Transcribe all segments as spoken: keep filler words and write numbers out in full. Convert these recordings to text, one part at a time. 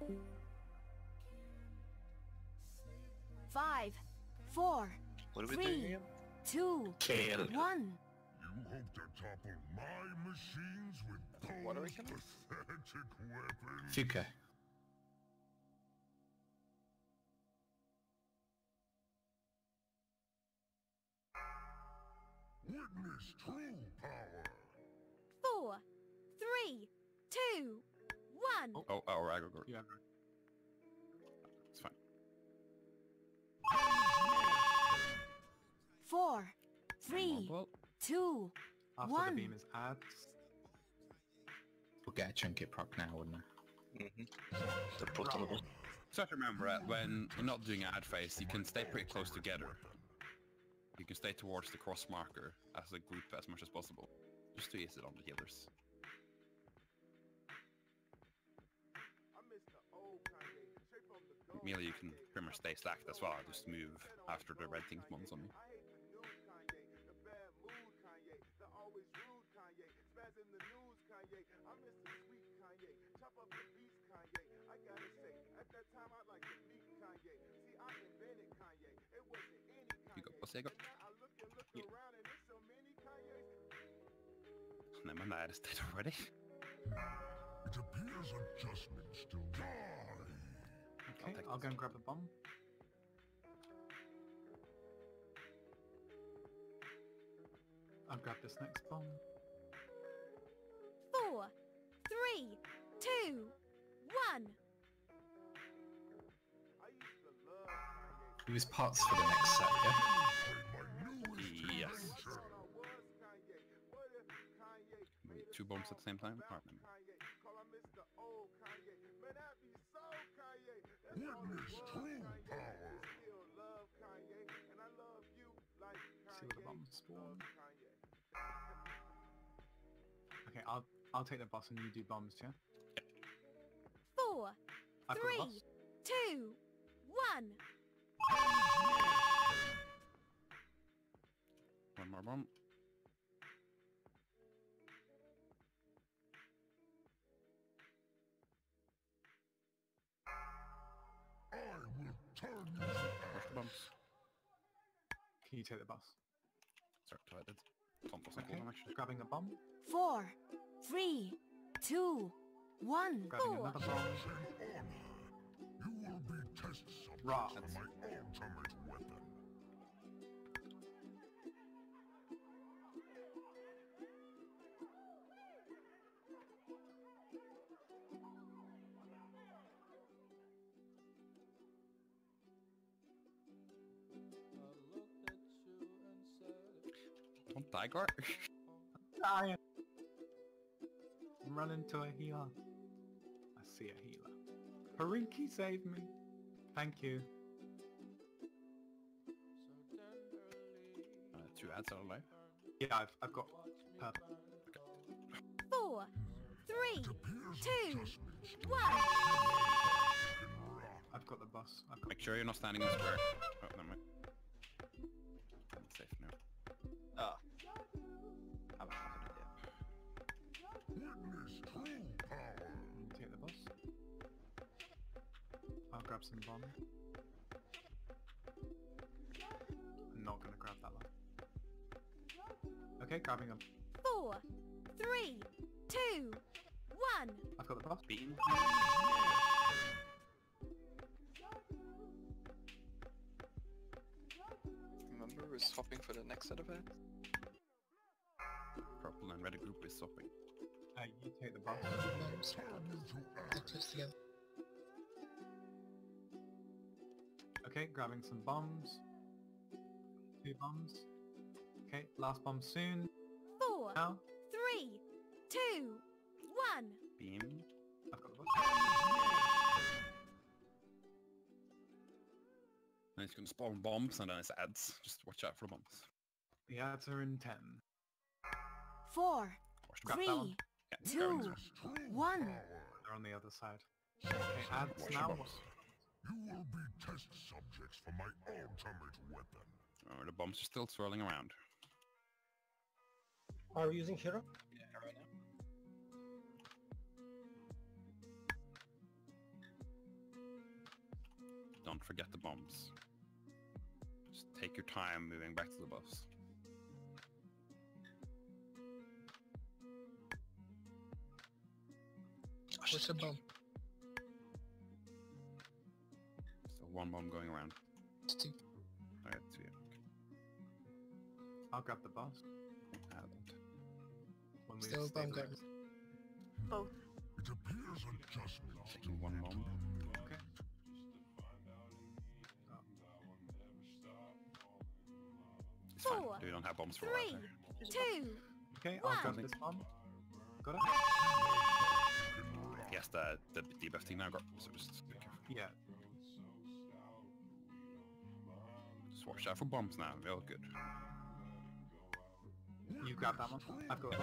Five, four, What are we doing three, again? two, Kill. one. You hope to topple my machines with What are we those killing? pathetic weapons? Fuka. Witness true power. Four, three, two, one. Oh, oh, oh Agogor. Yeah. It's fine. Four, three, Well, two, After one. the beam is ads. We'll get a trinket proc now, wouldn't I? Mm-hmm. The brutal. so have to remember uh, when you're not doing ad phase, you can stay pretty close together. You can stay towards the cross marker as a group as much as possible, just to ease it on the healers. Melee, you can pretty much stay stacked as well, just move after the red thing spawns on you. You go, Boss Jaeger. Yeah. Never mind, it's dead already. It appears adjustments still die. Okay, take I'll this. go and grab a bomb. I'll grab this next bomb. Four, three, two, one. Use pots for the next set, yeah? My newest Yes. invention. Wait, two bombs at the same time? Oh, never mind. Witness true power. See where the bombs spawn. Okay, I'll I'll take the boss and you do bombs, yeah? Four, I've got the three, boss. two, one. One more bomb. I will turn you to Push the bombs. Can you take the boss? Sorry, I did. Tom wasn't Okay, cool, actually. grabbing a bomb, Four, three, two, one. grabbing Four. another bomb. in honor. You will be test subjects Rah. for my ultimate weapon. Don't die, Gar. Dying. Run into a healer. I see a healer. Harinki, save me. Thank you. Uh, two ads are alive. Yeah, I've, I've got purple. Four, three, It appears two, adjustments still one. can rock. I've got the boss. I've got Make sure you're not standing in the square. Oh, never mind. I'm safe now. Ah. I was not gonna Witness true power. You take the boss. I'll grab some bomb. I'm not gonna grab that one. Okay, grabbing a. Four, three, two, one. I've got the boss. Beam. Remember, we're swapping for the next set of ads? Purple and red group is swapping. Uh, you take the boss. Turn you to ash. Okay, grabbing some bombs. Two bombs. Okay, last bomb soon. Four, Now, three, two, one. Beam. I've got the boss. And it's gonna spawn bombs and then it's ads. Just watch out for bombs. The ads are in ten. Four, Watch the Grab that three, one. Yeah, two, Garen's Witness true one. power. They're on the other side. Okay, ads Watch now. the bombs. You will be test subjects for my ultimate weapon. Oh, the bombs are still swirling around. Are we using Hero? Yeah, right now. don't forget the bombs. Just take your time moving back to the bus. What's the bomb? So one bomb going around. It's two. Alright, so yeah. I'll grab the boss. Add that. When we Still a bomb stabilize. going. Both. It appears adjustments Taking one bomb. Okay. It's fine. Four, We don't have bombs for a while Three, there. two, Okay, I'll grab One. this bomb. Got it? Yes, the the debuff thing now got. So just be careful. Yeah. Just watch out for bombs now. We're all good. You grab that one. I've got it.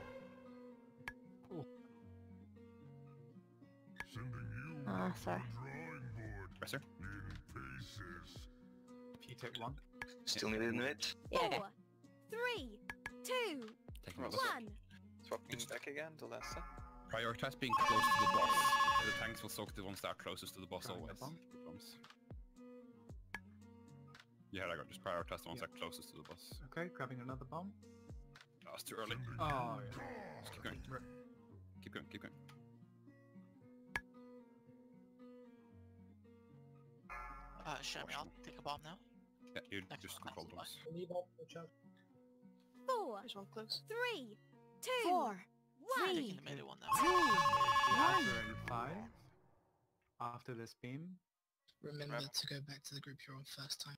sending you Ah, to sorry. the drawing board Presser. in pieces. If you take one. Still need an it. Four, three, two, Taking Well, the that's bus. one. Swapping back again to Lasse. Prioritize being close to the boss. The tanks will soak the ones that are closest to the boss Grabbing the always. bomb. The bombs. Yeah, I got just prioritize the ones Yeah. that are closest to the boss. Okay, grabbing another bomb. Oh, it's too early. Oh, yeah. Just keep going. Keep going, keep going. Uh, show me, I'll take a bomb now. Yeah, you Next just one, control next bombs. Leave off the chat. Four, There's one close. three, two, Four, I'm three, taking the middle one now. two, The one. answer in five. After this beam. Remember Right. to go back to the group you're on first time.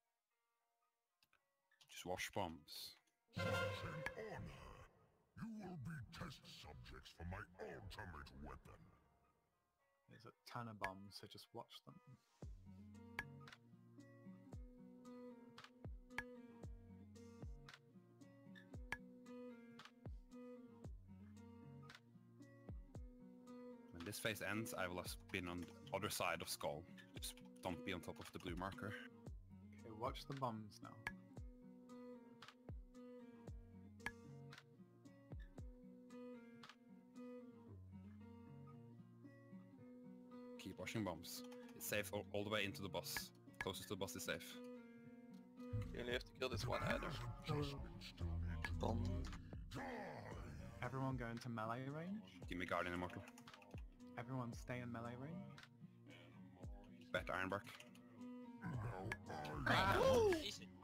Just wash bombs. Such an honor. You will be test subjects for my ultimate weapon. There's a ton of bombs, so just watch them. When this phase ends, I will have been on the other side of Skull. Just don't be on top of the blue marker. Okay, watch the bombs now. Keep washing bombs. It's safe all, all the way into the boss. Closest to the boss is safe. You only have to kill this one adder. Adjustments to need Bomb. die. Everyone go into melee range. Give me Guardian Immortal. Everyone stay in melee range. Bet Ironbark. Now I Ah, easy.